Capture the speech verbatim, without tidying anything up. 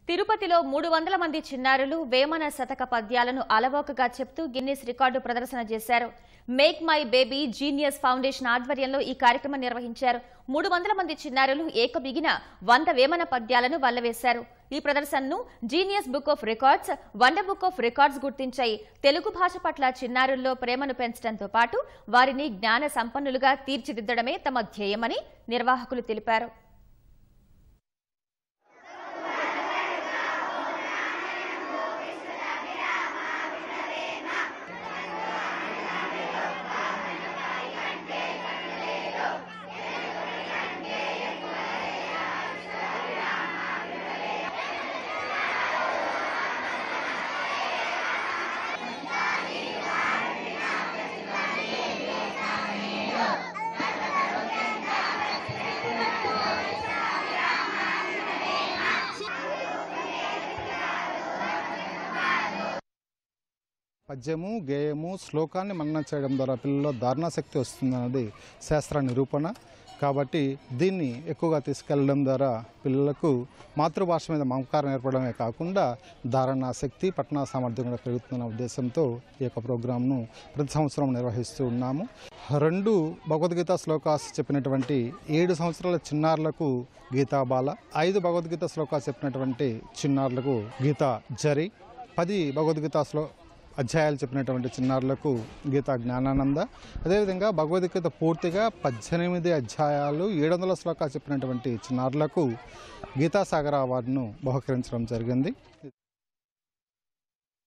తిరుపతిలో మూడు వందల మంది చిన్నారులు వేమన శతక పద్యాలను అలవోకగా చెప్తూ గిన్నిస్ రికార్డు ప్రదర్శన చేశారు. Make my baby genius foundation ఆధ్వర్యంలో ఈ కార్యక్రమం నిర్వహించారు. మూడు వందల మంది చిన్నారులు ఏకబిగిన వంద వేమన పద్యాలను వల్లవేశారు. ఈ ప్రదర్శనను genius book of records, wonder book of records గుర్తించాయి. తెలుగు భాష పట్ల చిన్నారుల్లో ప్రేమను పెంచడంతో పాటు వారిని జ్ఞాన సంపన్నులుగా తీర్చిదిద్దడమే తమ ధ్యేయమని నిర్వాహకులు తెలిపారు. పద్యము, గేయము, శ్లోకాన్ని మననం చేయడం ద్వారా పిల్లల్లో ధారణాశక్తి వస్తుందన్నది శాస్త్ర నిరూపణ. కాబట్టి దీన్ని ఎక్కువగా తీసుకెళ్లడం ద్వారా పిల్లలకు మాతృభాష మీద మమకారం ఏర్పడమే కాకుండా ధారణాశక్తి, పఠనా సామర్థ్యం కూడా పెరుగుతున్న ఉద్దేశంతో ఈ యొక్క ప్రోగ్రాంను ప్రతి సంవత్సరం నిర్వహిస్తూ ఉన్నాము. రెండు భగవద్గీత శ్లోకాస్ చెప్పినటువంటి ఏడు సంవత్సరాల చిన్నారులకు గీతాబాల, ఐదు భగవద్గీత శ్లోకాస్ చెప్పినటువంటి చిన్నారులకు గీతా జరి, పది భగవద్గీత శ్లో అధ్యాయాలు చెప్పినటువంటి చిన్నారులకు గీతా జ్ఞానానంద, అదేవిధంగా భగవద్గీత పూర్తిగా పద్దెనిమిది అధ్యాయాలు ఏడు వందల శ్లోకాలు చెప్పినటువంటి చిన్నారులకు గీతాసాగర అవార్డును బహుకరించడం జరిగింది.